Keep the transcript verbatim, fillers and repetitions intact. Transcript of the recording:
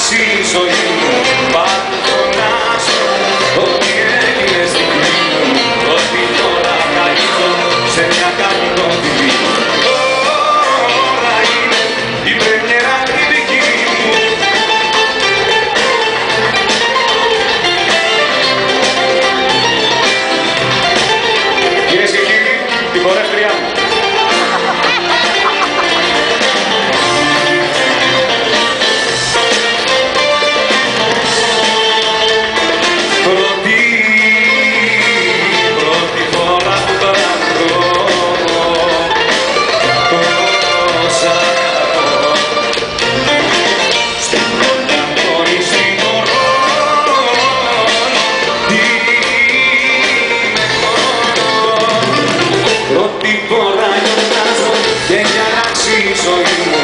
αλλάξει η ζωή μου. Πάλι φωνάζω ότι έγινε στην πλή μου, ότι τώρα καλύπτω σε μια καπνοτριβή. Τώρα είναι η πρεμιέρα τη δική μου. Κυρίες και κύριοι, τη χορεύτριά μου. Πρώτη, πρώτη φορά που το ακούω, τόσα αγαπώ. Στην πρώτη αγώνιση μπορώ, είμαι μόνο. Πρώτη φορά γιορτάζω και έχει αλλάξει η ζωή μου.